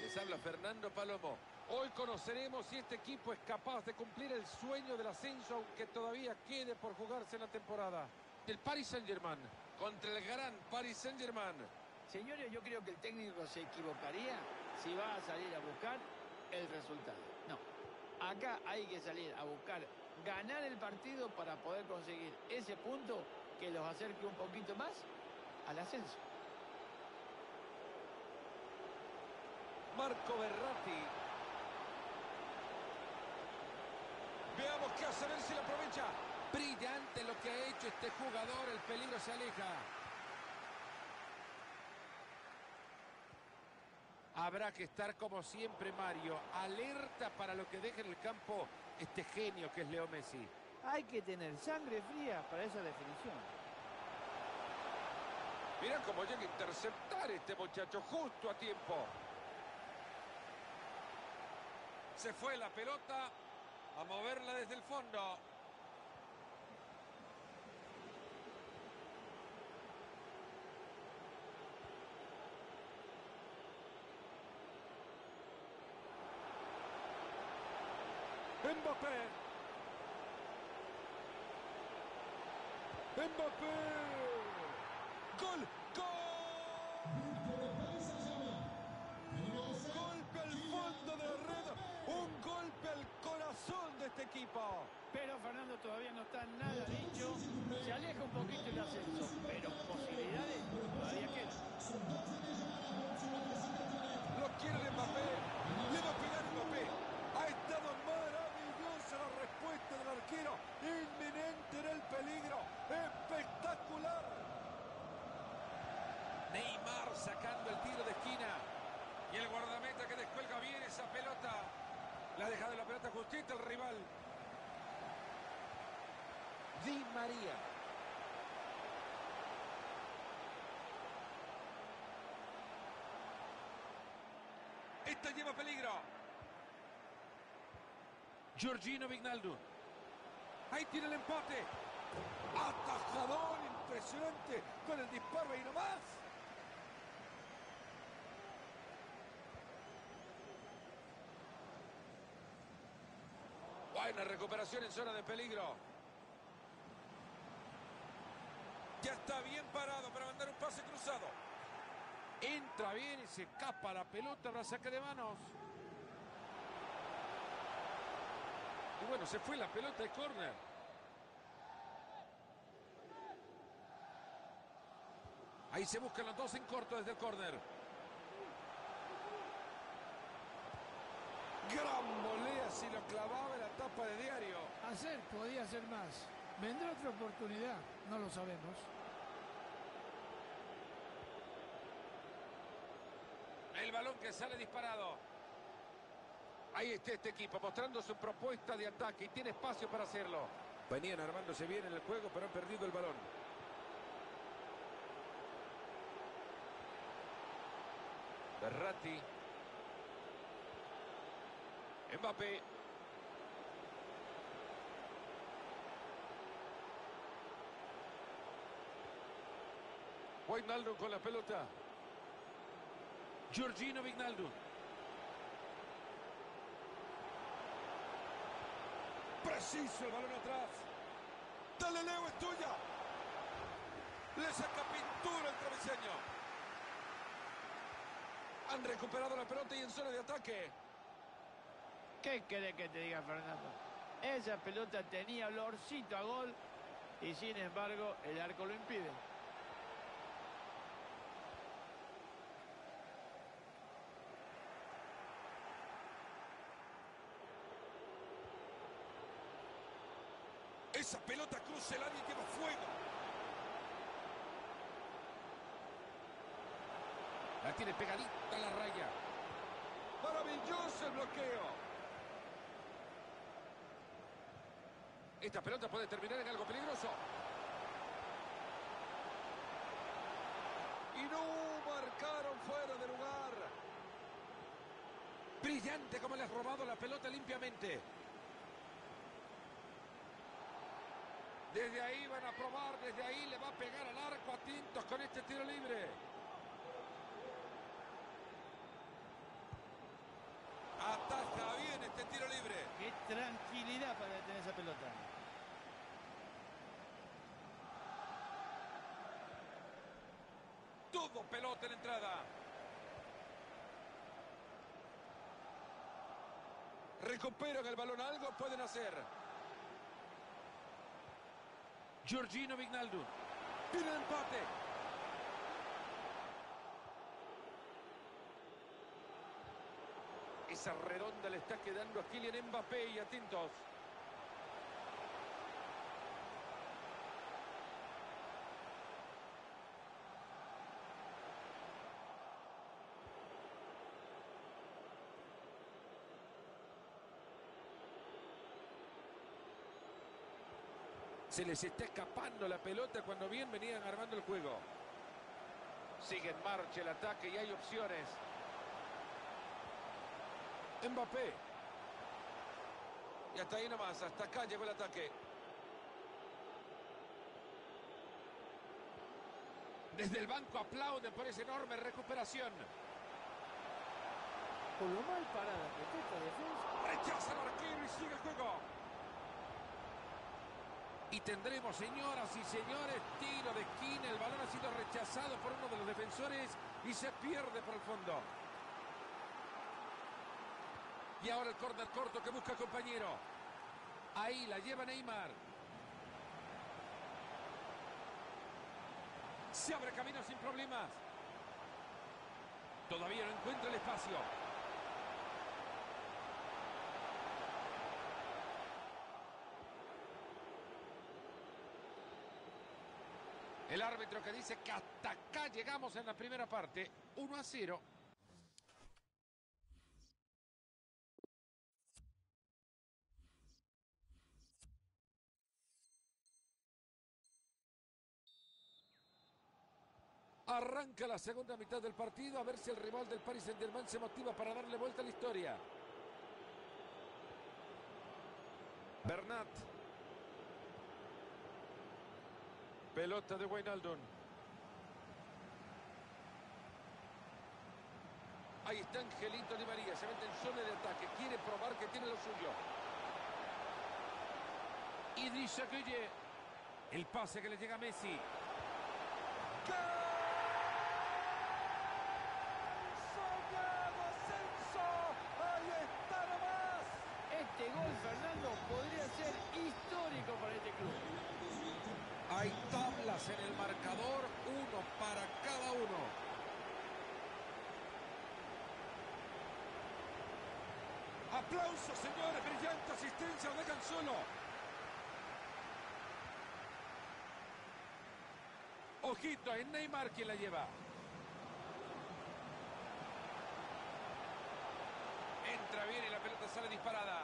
Les habla Fernando Palomo. Hoy conoceremos si este equipo es capaz de cumplir el sueño del ascenso, aunque todavía quede por jugarse en la temporada. El Paris Saint-Germain contra el gran Paris Saint-Germain. Señores, yo creo que el técnico se equivocaría si va a salir a buscar el resultado. No, acá hay que salir a buscar ganar el partido para poder conseguir ese punto que los acerque un poquito más al ascenso. Marco Verratti. Veamos qué hace, a ver si lo aprovecha. Brillante lo que ha hecho este jugador, el peligro se aleja. Habrá que estar como siempre, Mario, alerta para lo que deje en el campo este genio que es Leo Messi. Hay que tener sangre fría para esa definición. Mira cómo llega a interceptar este muchacho justo a tiempo. Se fue la pelota a moverla desde el fondo. Mbappé. Mbappé. Gol. Golpe al fondo de la red. Un golpe al corazón de este equipo. Pero Fernando, todavía no está nada dicho. Se aleja un poquito el ascenso, pero posibilidades todavía quedan. Lo quiere Mbappé. Le va a pegar Mbappé. Ha estado maravillosa la respuesta del arquero. Inminente en el peligro. Espectacular. Neymar sacando el tiro de esquina. Y el guardameta que descuelga bien esa pelota. La ha dejado la pelota justita el rival. Di María. Esta lleva peligro. Georgino Wijnaldum. Ahí tiene el empate. Atajador impresionante con el disparo ahí nomás. Buena recuperación en zona de peligro. Ya está bien parado para mandar un pase cruzado. Entra bien y se escapa la pelota para saque de manos. Y bueno, se fue la pelota de córner. Ahí se buscan los dos en corto desde el córner. Gran volea, si lo clavaba en la tapa de diario. Podía hacer más. ¿Vendrá otra oportunidad? No lo sabemos. El balón que sale disparado. Ahí está este equipo mostrando su propuesta de ataque y tiene espacio para hacerlo. Venían armándose bien en el juego, pero han perdido el balón. Verratti. Mbappé. Wijnaldum con la pelota. Georgino Wijnaldum. Preciso el balón atrás. Dale, Leo, es tuya. Le saca pintura el travesaño. Han recuperado la pelota y en zona de ataque. ¿Qué querés que te diga, Fernando? Esa pelota tenía olorcito a gol y sin embargo el arco lo impide. Esa pelota cruza el área y lleva fuego. La tiene pegadita a la raya. Maravilloso el bloqueo. Esta pelota puede terminar en algo peligroso. Y no marcaron fuera de lugar. Brillante como le has robado la pelota limpiamente. Desde ahí van a probar, desde ahí le va a pegar al arco. Atentos con este tiro libre. tranquilidad para detener esa pelota. Tuvo pelota en la entrada. Recuperan el balón, algo pueden hacer. Georgino Wijnaldum. Pide el empate. Esa redonda le está quedando a Kylian Mbappé y atentos. Se les está escapando la pelota cuando bien venían armando el juego. Sigue en marcha el ataque y hay opciones. Mbappé. Y hasta ahí nomás, hasta acá llegó el ataque. Desde el banco aplauden por esa enorme recuperación. Por lo mal parada que está esta defensa. Rechaza el arquero y sigue el juego. Y tendremos, señoras y señores, tiro de esquina. El balón ha sido rechazado por uno de los defensores y se pierde por el fondo. Y ahora el córner corto que busca compañero. Ahí la lleva Neymar. Se abre camino sin problemas. Todavía no encuentra el espacio. El árbitro que dice que hasta acá llegamos en la primera parte. 1-0. Arranca la segunda mitad del partido. A ver si el rival del Paris Saint-Germain se motiva para darle vuelta a la historia. Bernat. Pelota de Wijnaldum. Ahí está Angelito Di María. Se mete en zona de ataque. Quiere probar que tiene lo suyo. Idrissa Gueye. El pase que le llega a Messi. ¡Gol! Este gol, Fernando, podría ser histórico para este club. Hay tablas en el marcador, uno para cada uno. ¡Aplausos, señores! ¡Brillante asistencia! ¡Lo dejan solo! Ojito, es Neymar quien la lleva. Entra bien y la pelota sale disparada.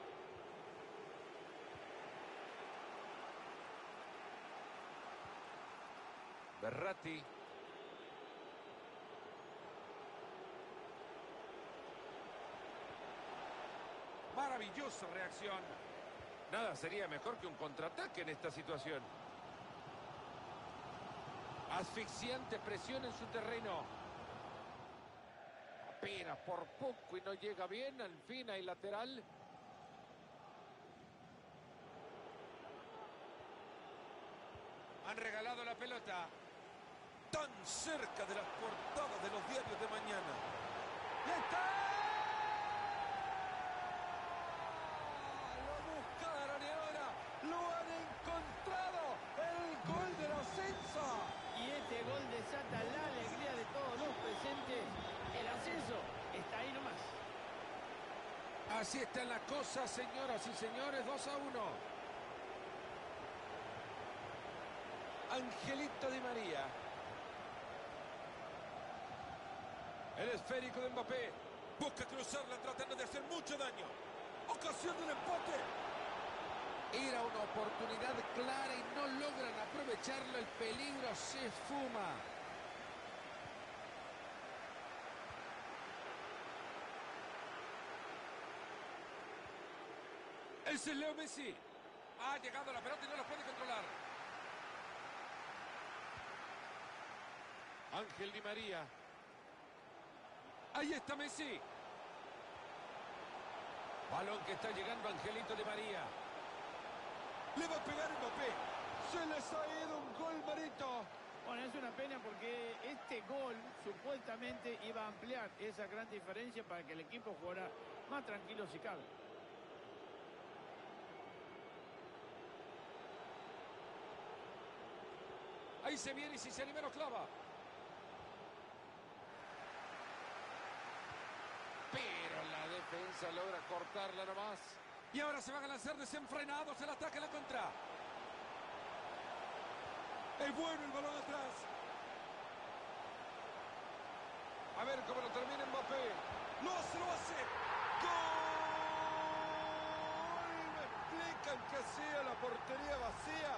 Verratti. Maravillosa reacción. Nada sería mejor que un contraataque en esta situación. Asfixiante presión en su terreno. Apenas por poco y no llega bien. Al fin hay lateral. Han regalado la pelota. Tan cerca de las portadas de los diarios de mañana. ¡Y está! Lo buscaron y ahora lo han encontrado. El gol del ascenso. Y este gol desata la alegría de todos los presentes. El ascenso está ahí nomás. Así están las cosas, señoras y señores. 2-1. Angelito Di María. El esférico de Mbappé. Busca cruzarla tratando de hacer mucho daño. Ocasión del empate. Era una oportunidad clara y no logran aprovecharlo. El peligro se esfuma. Ese es Leo Messi. Ha llegado la pelota y no la puede controlar. Ángel Di María. Ahí está Messi. Balón que está llegando Angelito Di María. Le va a pegar Mbappé. Se les ha ido un gol, Marito. Bueno, es una pena porque este gol supuestamente iba a ampliar esa gran diferencia para que el equipo jugara más tranquilo si cabe. Ahí se viene y si se anima lo clava. Pero la defensa logra cortarla nomás. Y ahora se van a lanzar desenfrenados el ataque a la contra. Es bueno el balón atrás. A ver cómo lo termina Mbappé. Lo hace. ¡Gol! Me explican que sea la portería vacía.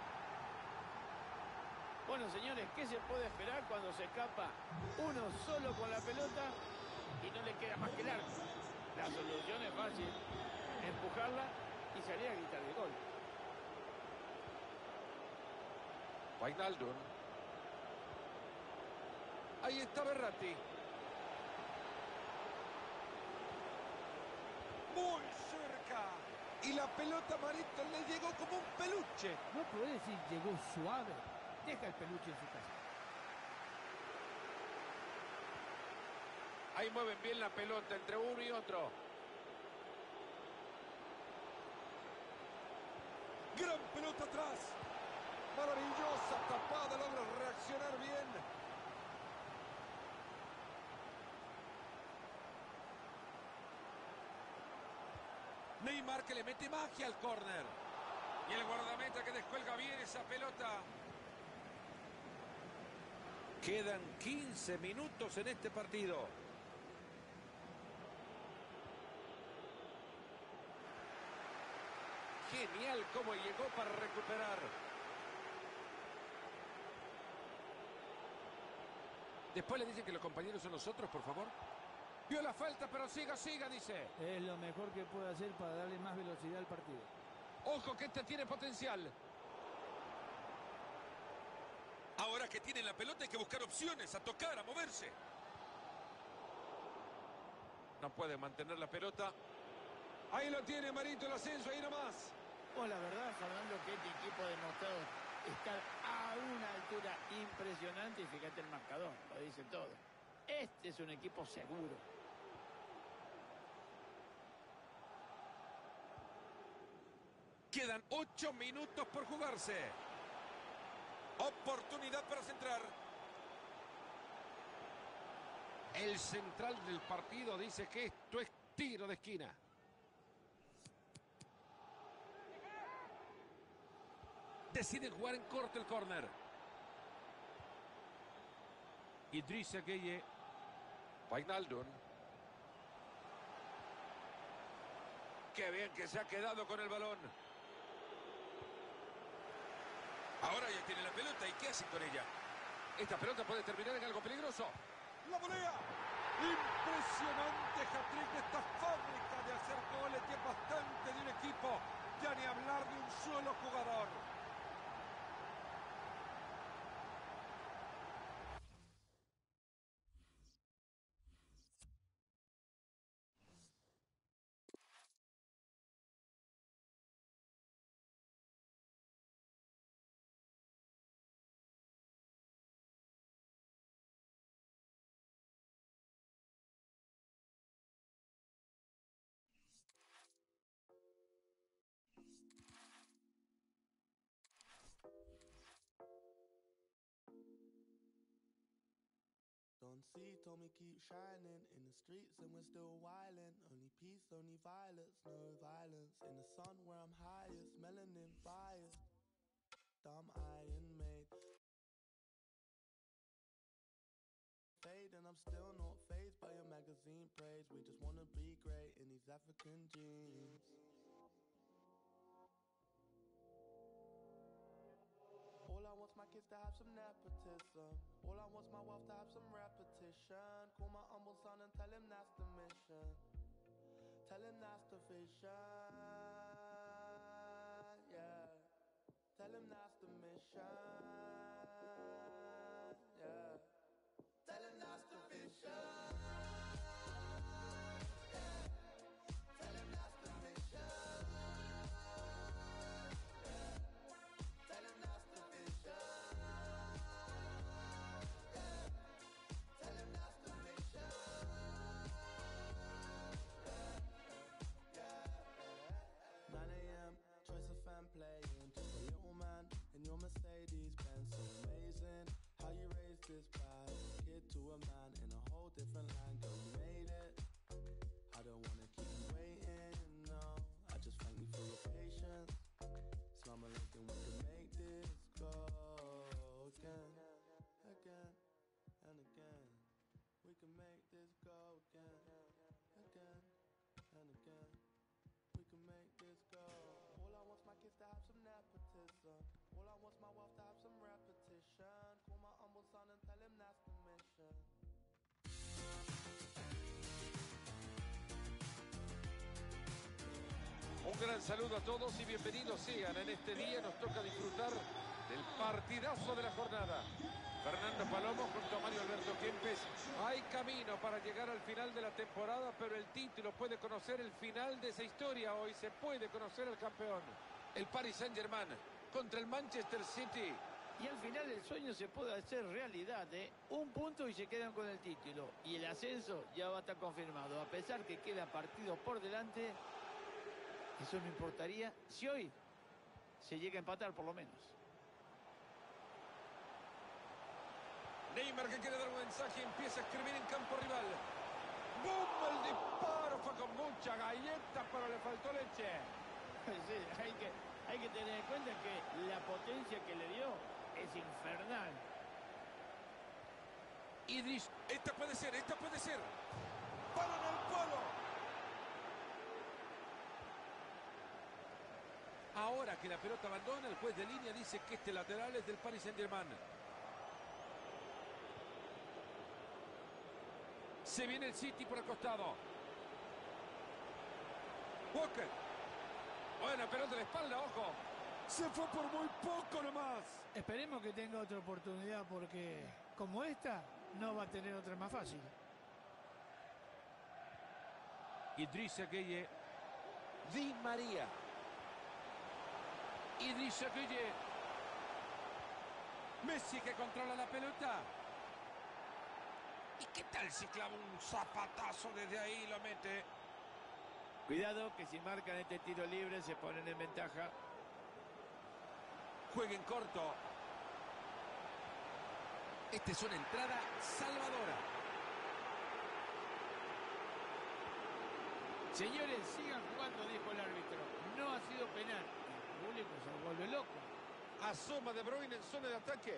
Bueno, señores, ¿qué se puede esperar cuando se escapa uno solo con la pelota y no le queda más que el arco? La solución es fácil, empujarla y salir a gritar el gol. Wijnaldum. Ahí está Verratti. Muy cerca. Y la pelota, Marito, le llegó como un peluche. No puede decir llegó suave. Deja el peluche en su casa. Ahí mueven bien la pelota entre uno y otro. Gran pelota atrás. Maravillosa tapada, logra reaccionar bien. Neymar que le mete magia al córner. Y el guardameta que descuelga bien esa pelota. Quedan 15 minutos en este partido. Genial cómo llegó para recuperar. Después le dicen que los compañeros son nosotros, por favor. Vio la falta, pero siga, dice. Es lo mejor que puede hacer para darle más velocidad al partido. Ojo que este tiene potencial. Ahora que tienen la pelota hay que buscar opciones, a tocar, a moverse. No puede mantener la pelota. Ahí lo tiene Marito, el ascenso, ahí nomás. Pues la verdad, Fernando, que este equipo ha demostrado estar a una altura impresionante y fíjate el marcador, lo dice todo. Este es un equipo seguro. Quedan 8 minutos por jugarse. Oportunidad para centrar. El central del partido dice que esto es tiro de esquina. Decide jugar en corto el córner. Idrissa Gueye. Wijnaldum. Qué bien que se ha quedado con el balón. Ahora ya tiene la pelota, ¿y qué hacen con ella? Esta pelota puede terminar en algo peligroso. ¡La volea! Impresionante hat-trick de esta fábrica de hacer goles, que es bastante de un equipo. Ya ni hablar de un solo jugador. Don't see, told me keep shining in the streets and we're still wildin'. Only peace, only violence, no violence. In the sun where I'm highest, melanin biased. Dumb iron made. Fade and I'm still not phased by your magazine praise. We just wanna be great in these African jeans. All I want's my kids to have some nepotism. All I want's my wealth to have some repetition. Call my humble son and tell him that's the mission. Tell him that's the vision. Yeah. Tell him that's the mission. Yeah. Tell him that's the vision. Yeah. Tell him that's wants my wealth to have some repetition. Call my humble son and tell him that's the mission. Un gran saludo a todos y bienvenidos sean. En este día nos toca disfrutar del partidazo de la jornada. Fernando Palomo junto a Mario Alberto Kempes. Hay camino para llegar al final de la temporada, pero el título puede conocer el final de esa historia. Hoy se puede conocer al campeón. El Paris Saint-Germain contra el Manchester City. Y al final el sueño se puede hacer realidad, ¿eh? Un punto y se quedan con el título. Y el ascenso ya va a estar confirmado. A pesar que queda partido por delante, eso no importaría si hoy se llega a empatar por lo menos. Neymar que quiere dar un mensaje, empieza a escribir en campo rival. ¡Bum! El disparo fue con mucha galleta, pero le faltó leche. Sí, hay que tener en cuenta que la potencia que le dio es infernal. Idris. Esta puede ser. ¡Para en el palo! Ahora que la pelota abandona, el juez de línea dice que este lateral es del Paris Saint-Germain. Se viene el City por el costado. Walker. Buena pelota de la espalda, ojo. Se fue por muy poco nomás. Esperemos que tenga otra oportunidad porque como esta no va a tener otra más fácil. Idrissa Gueye. Di María. Idrissa Gueye. Messi que controla la pelota. ¿Y qué tal si clava un zapatazo desde ahí y lo mete? Cuidado que si marcan este tiro libre se ponen en ventaja. Juega en corto. Esta es una entrada salvadora. Señores, sigan jugando, dijo el árbitro. No ha sido penal. El público se vuelve loco. Asoma De Bruyne en zona de ataque.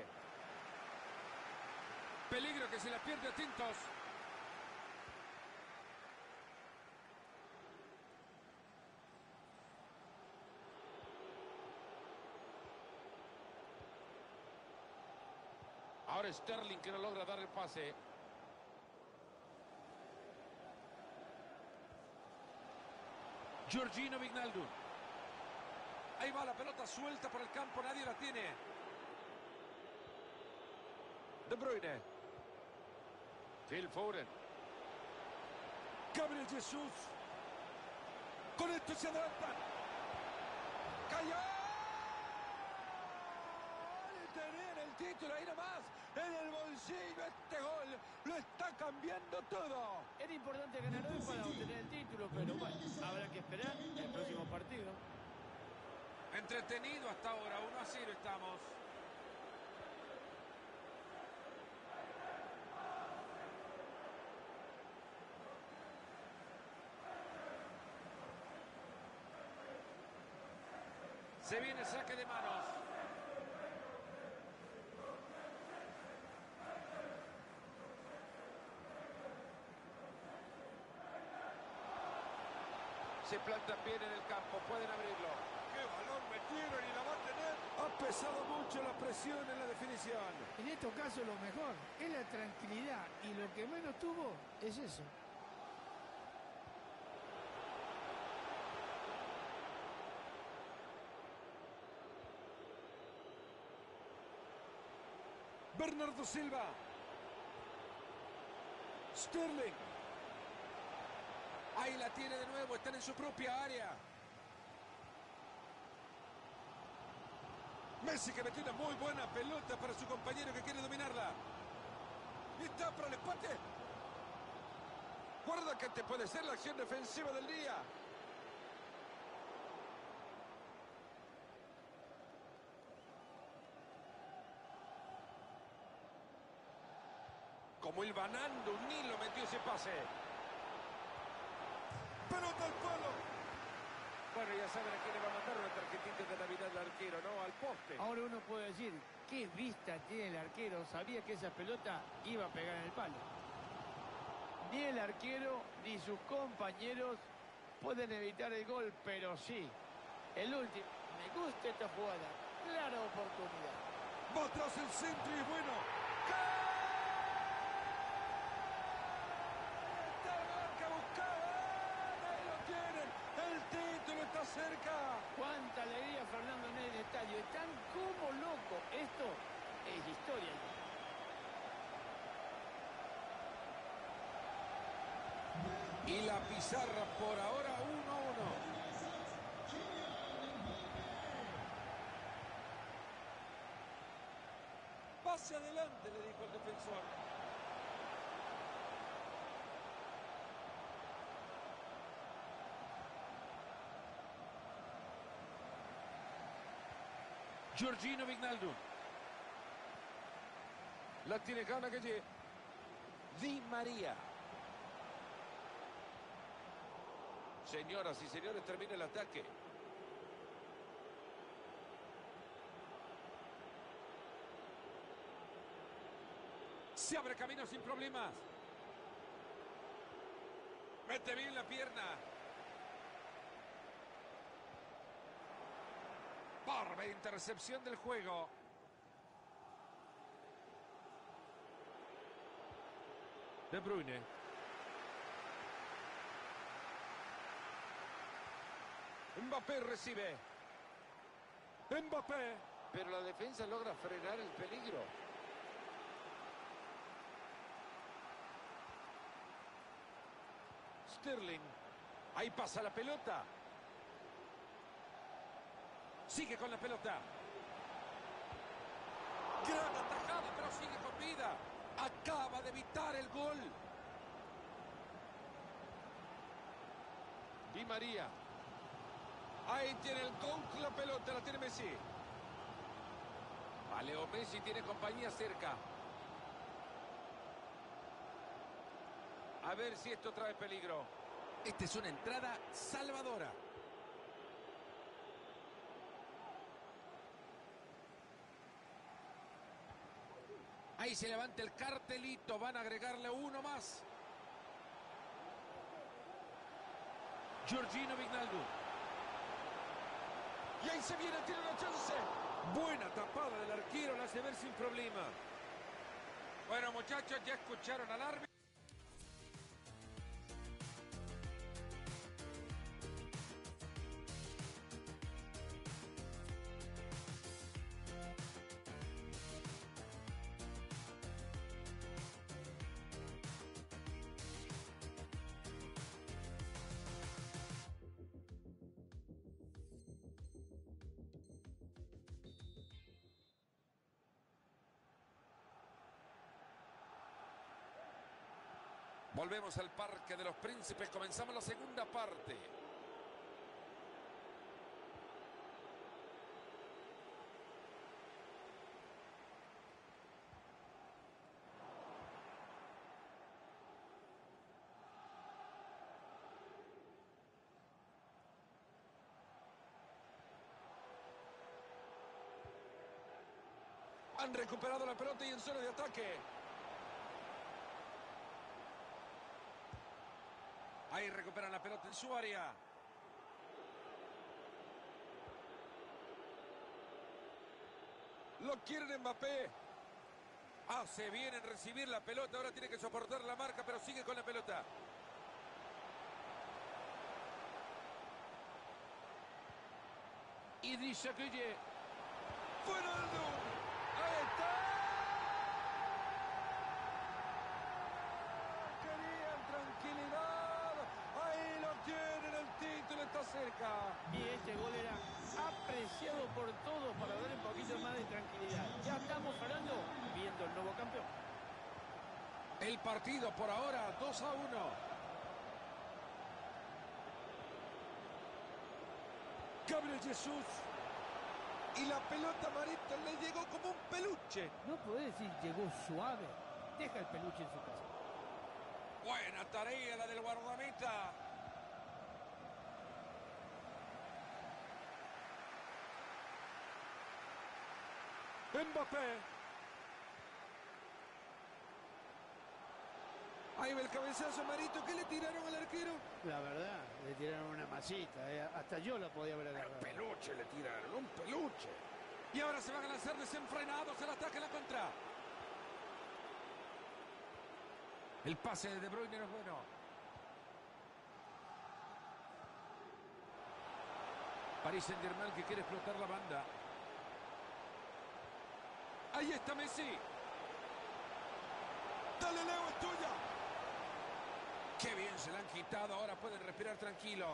Peligro que se la pierde, atentos. Ahora Sterling que no logra dar el pase. Georgino Wijnaldum. Ahí va la pelota suelta por el campo, nadie la tiene. De Bruyne. Phil Foden. Gabriel Jesús. Con esto se adelantan. ¡Cayó! Tener el título ahí nomás. En el bolsillo este gol. Lo está cambiando todo. Era importante ganar hoy para obtener el título, pero bueno, habrá que esperar el próximo partido. Entretenido hasta ahora, 1-0 estamos. Se viene el saque de manos. Se plantan bien en el campo, pueden abrirlo. ¡Qué balón metieron y la va a tener! Ha pesado mucho la presión en la definición. En estos casos lo mejor es la tranquilidad y lo que menos tuvo es eso. Bernardo Silva. Sterling. Ahí la tiene de nuevo, están en su propia área. Messi que metió una muy buena pelota para su compañero que quiere dominarla. Y está para el empate. Guarda que te puede ser la acción defensiva del día. Como el banando, un hilo metió ese pase. Pelota al palo. Bueno, ya saben a quién le va a mandar una tarjetita de Navidad al arquero, ¿no? Al poste. Ahora uno puede decir, qué vista tiene el arquero. Sabía que esa pelota iba a pegar en el palo. Ni el arquero ni sus compañeros pueden evitar el gol, pero sí. El último. Me gusta esta jugada. clara oportunidad. Va tras el centro y es bueno. Está el gol que buscaban. Ahí lo tienen. El título está cerca. Cuánta alegría, Fernando, en el estadio. Están como locos. Esto es historia. Y la pizarra por ahora 1-1. Pase adelante, le dijo el defensor. Giorgino Wijnaldum. La tiene Gana Calle. Di María. Señoras y señores, termina el ataque. Se abre camino sin problemas. Mete bien la pierna. Bárbara intercepción del juego. De Bruyne. Mbappé recibe. Mbappé. Pero la defensa logra frenar el peligro. Sterling. Ahí pasa la pelota. Sigue con la pelota. Gran atajada, pero sigue con vida. Acaba de evitar el gol. Di María. Ahí tiene el gol, la pelota la tiene Messi. Leo Messi tiene compañía cerca. A ver si esto trae peligro. Esta es una entrada salvadora. Ahí se levanta el cartelito. Van a agregarle uno más. Giorgino Wijnaldum. Y ahí se viene, tiene una chance. Buena tapada del arquero, la hace ver sin problema. Bueno, muchachos, ya escucharon al árbitro. Volvemos al Parque de los Príncipes. Comenzamos la segunda parte. Han recuperado la pelota y en zona de ataque. Ahí recuperan la pelota en su área. Lo quieren Mbappé. Hace bien en recibir la pelota. Ahora tiene que soportar la marca, pero sigue con la pelota. Idrissa Gueye. ¡Fernando! ¡Ahí está! Querían tranquilidad. Ahí lo tienen, el título está cerca. Y este gol era apreciado por todos para dar un poquito más de tranquilidad. Ya estamos, Fernando, viendo el nuevo campeón. El partido por ahora 2-1. Gabriel Jesús. Y la pelota Marito le llegó como un peluche. No podés decir llegó suave. Deja el peluche en su casa. Buena tarea la del guardameta. Mbappé. Ahí va el cabezazo Marito. ¿Qué le tiraron al arquero? La verdad, le tiraron una masita. Hasta yo la podía haber agarrado. Peluche le tiraron, un peluche. Y ahora se van a lanzar desenfrenados al ataque en la contra. El pase de De Bruyne no es bueno. Paris Saint-Germain que quiere explotar la banda. Ahí está Messi. Dale, Leo, es tuya. Qué bien se la han quitado. Ahora pueden respirar tranquilos.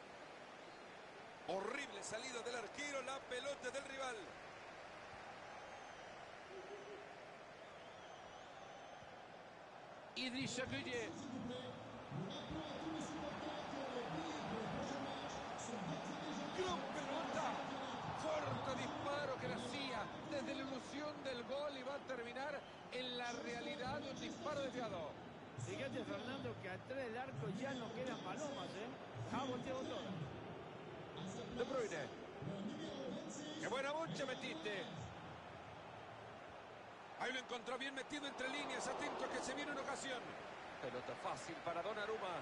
Horrible salida del arquero, la pelota del rival. Idrissa Gueye. Gran pelota. Fuerte disparo que la hacía desde la ilusión del gol y va a terminar en la realidad de un disparo desviado. Fíjate, Fernando, que atrás del arco ya no quedan palomas, ¿eh? Ha volteado todo. De Bruyne. ¡Qué buena bocha metiste! Ahí lo encontró bien metido entre líneas. Atento a que se viene una ocasión. Pelota fácil para Donnarumma.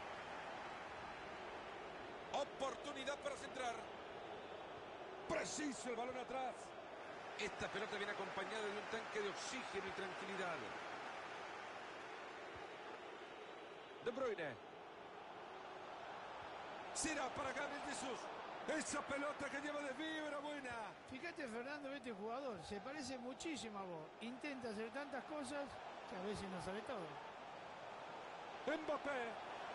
Oportunidad para centrar. Preciso el balón atrás. Esta pelota viene acompañada de un tanque de oxígeno y tranquilidad. De Bruyne. Será para Gabriel Jesús. Esa pelota que lleva desvío era buena. Fíjate, Fernando, este jugador se parece muchísimo a vos. Intenta hacer tantas cosas que a veces no sabe todo. Mbappé.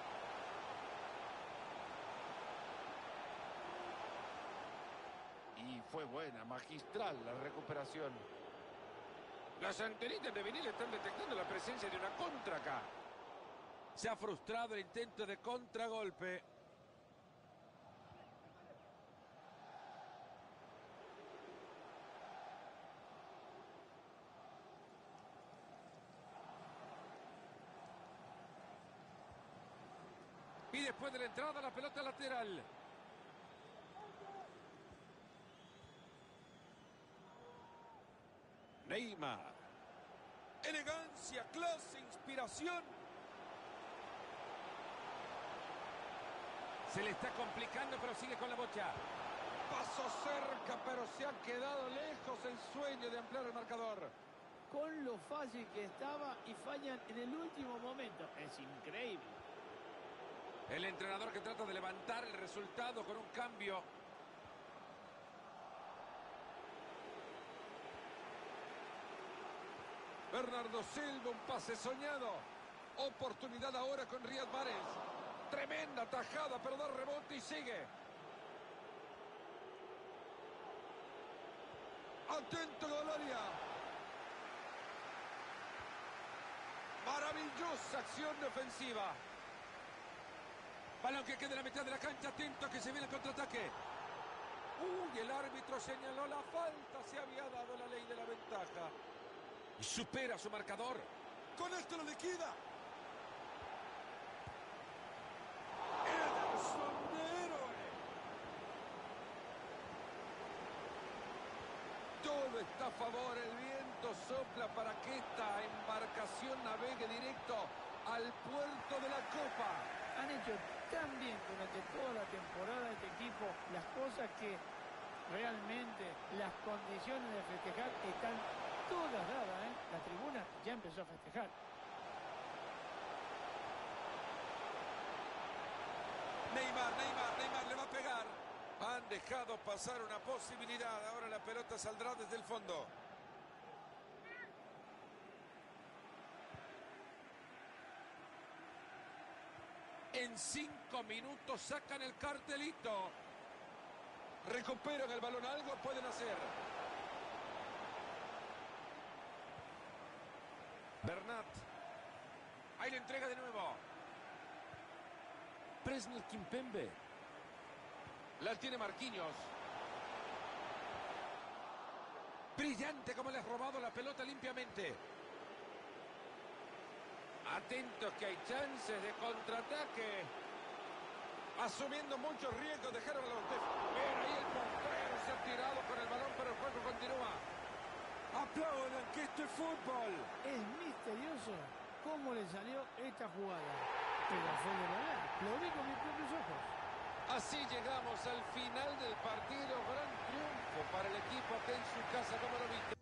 Y fue buena, magistral la recuperación. Las antenitas de vinil están detectando la presencia de una contra acá. Se ha frustrado el intento de contragolpe. Y después de la entrada, la pelota lateral. Neymar. Elegancia, clase, inspiración. Se le está complicando, pero sigue con la bocha. Pasó cerca, pero se ha quedado lejos el sueño de ampliar el marcador. Con lo fácil que estaba y fallan en el último momento. Es increíble. El entrenador que trata de levantar el resultado con un cambio. Bernardo Silva, un pase soñado. Oportunidad ahora con Riyad Mahrez. Tremenda tajada, pero da rebote y sigue. Atento Golaria. Maravillosa acción defensiva. Balón que queda en la mitad de la cancha. Atento que se viene el contraataque. Uy, el árbitro señaló la falta. Se había dado la ley de la ventaja. Y supera su marcador. Con esto lo liquida. Todo está a favor, el viento sopla para que esta embarcación navegue directo al puerto de la Copa. Han hecho tan bien durante toda la temporada este equipo las cosas que realmente las condiciones de festejar están todas dadas, ¿eh? La tribuna ya empezó a festejar. Neymar le va a pegar. Han dejado pasar una posibilidad. Ahora la pelota saldrá desde el fondo. En 5 minutos sacan el cartelito. Recuperan el balón. Algo pueden hacer. Bernat. Ahí le entrega de nuevo. Presnel Kimpembe. La tiene Marquinhos. Brillante como le has robado la pelota limpiamente. Atentos que hay chances de contraataque. Asumiendo muchos riesgos, dejaron el balón. Pero ahí el portero se ha tirado con el balón, pero el juego continúa. Aplaudan que esto es fútbol. Es misterioso cómo le salió esta jugada. Pero fue de verdad. Lo vi con mis propios ojos. Así llegamos al final del partido. Gran triunfo para el equipo acá en su casa, como lo viste.